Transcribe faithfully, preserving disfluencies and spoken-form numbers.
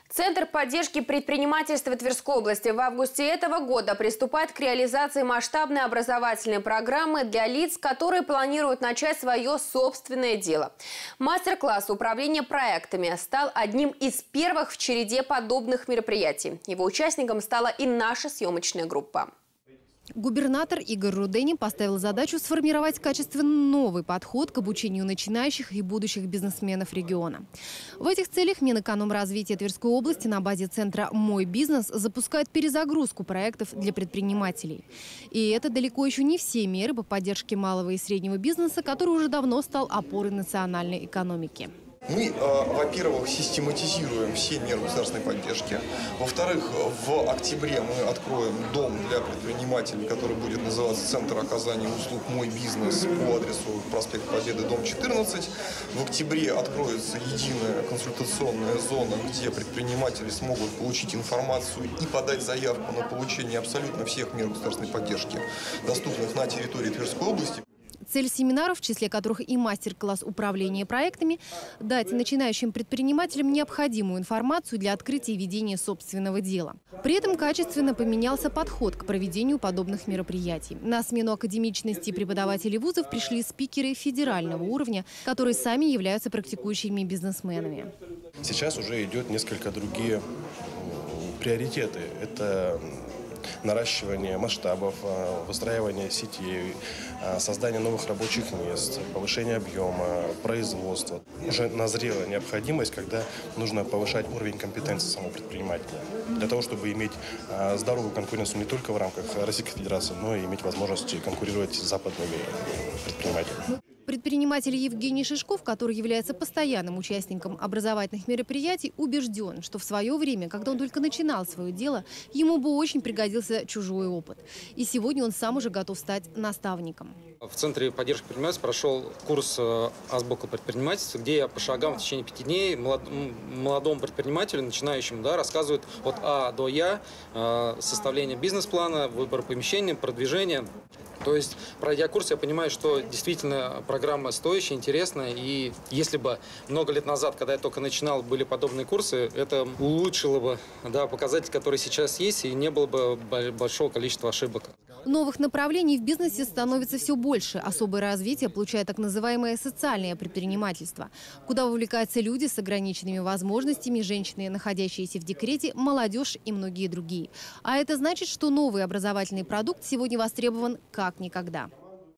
Центр поддержки предпринимательства Тверской области в августе этого года приступает к реализации масштабной образовательной программы для лиц, которые планируют начать свое собственное дело. Мастер-класс управления проектами стал одним из первых в череде подобных мероприятий. Его участником стала и наша съемочная группа. Губернатор Игорь Рудени поставил задачу сформировать качественно новый подход к обучению начинающих и будущих бизнесменов региона. В этих целях Минэкономразвития Тверской области на базе центра «Мой бизнес» запускает перезагрузку проектов для предпринимателей. И это далеко еще не все меры по поддержке малого и среднего бизнеса, который уже давно стал опорой национальной экономики. Мы, э, во-первых, систематизируем все меры государственной поддержки. Во-вторых, в октябре мы откроем дом для предпринимателей, который будет называться «Центр оказания услуг «Мой бизнес» по адресу проспект Победы, дом четырнадцать. В октябре откроется единая консультационная зона, где предприниматели смогут получить информацию и подать заявку на получение абсолютно всех мер государственной поддержки, доступных на территории Тверской области. Цель семинаров, в числе которых и мастер-класс управления проектами, дать начинающим предпринимателям необходимую информацию для открытия и ведения собственного дела. При этом качественно поменялся подход к проведению подобных мероприятий. На смену академичности преподавателей вузов пришли спикеры федерального уровня, которые сами являются практикующими бизнесменами. Сейчас уже идет несколько другие приоритеты. Это наращивание масштабов, выстраивание сетей, создание новых рабочих мест, повышение объема, производства. Уже назрела необходимость, когда нужно повышать уровень компетенции самого предпринимателя. Для того, чтобы иметь здоровую конкуренцию не только в рамках Российской Федерации, но и иметь возможность конкурировать с западными предпринимателями. Предприниматель Евгений Шишков, который является постоянным участником образовательных мероприятий, убежден, что в свое время, когда он только начинал свое дело, ему бы очень пригодился чужой опыт. И сегодня он сам уже готов стать наставником. В Центре поддержки предпринимательства прошел курс «Азбука предпринимательства», где я по шагам в течение пяти дней молодому предпринимателю, начинающему, да, рассказывают от А до Я, составление бизнес-плана, выбор помещения, продвижение. То есть, пройдя курс, я понимаю, что действительно программа стоящая, интересная. И если бы много лет назад, когда я только начинал, были подобные курсы, это улучшило бы, да, показатель, который сейчас есть, и не было бы большого количества ошибок. Новых направлений в бизнесе становится все больше. Особое развитие получает так называемое социальное предпринимательство, куда вовлекаются люди с ограниченными возможностями, женщины, находящиеся в декрете, молодежь и многие другие. А это значит, что новый образовательный продукт сегодня востребован как никогда.